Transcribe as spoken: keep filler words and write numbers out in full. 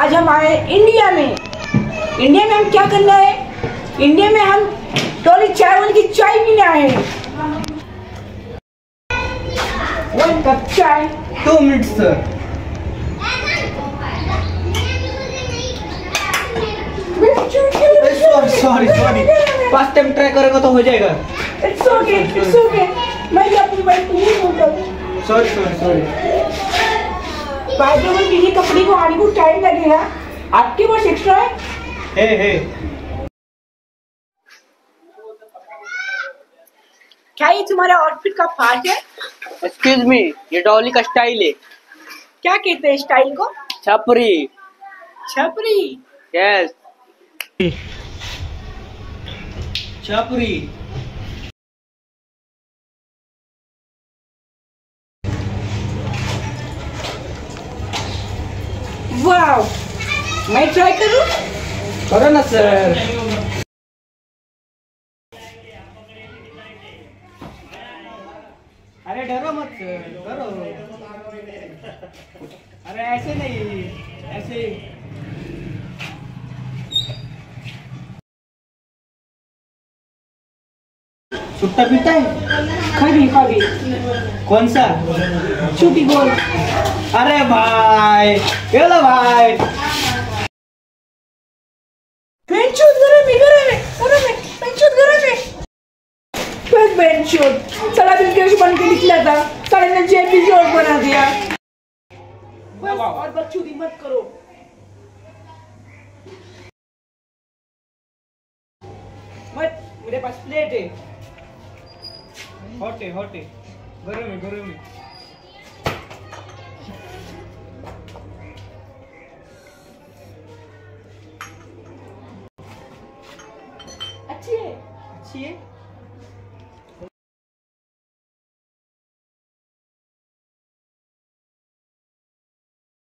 आज हम आए इंडिया में। इंडिया में हम क्या करना है? इंडिया में हम टोली चाय वाले की चाय पीने आए हैं। वन कप चाय। Two minutes sir. Sorry sorry first time try करेगा तो हो जाएगा। It's okay it's okay. मैं अपनी वाइफ को नहीं बोलता हूँ। Sorry sorry sorry. By the way ये कपड़े को आने को टाइम लगेगा। आपके पास एक्स्ट्रा है? हे हे क्या ये तुम्हारा आउटफिट का पार्ट है? एक्सक्यूज मी, ये डॉली का स्टाइल है। क्या कहते हैं स्टाइल को? छपरी। छपरी? यस छपरी। वाओ, मैं ट्राई करूं? करो ना सर। अरे डरो मत सर, करो। अरे ऐसे नहीं, ऐसे। सुट्टा पीता है? खाली खाली। कौन सा? छोटी गोल। अरे भाई, ये लो भाई। बेंचोद गरम है, गरम है, गरम है, बेंचोद गरम है। फिर बेंचोद साला बिल्कुल बन के निकला था, साले ने जेब भी जोर बना दिया। बस और बकचोदी मत करो। मत, मेरे पास प्लेट है। हॉट है, हॉट है, गरम है, गरम है। अच्छी है, अच्छी है।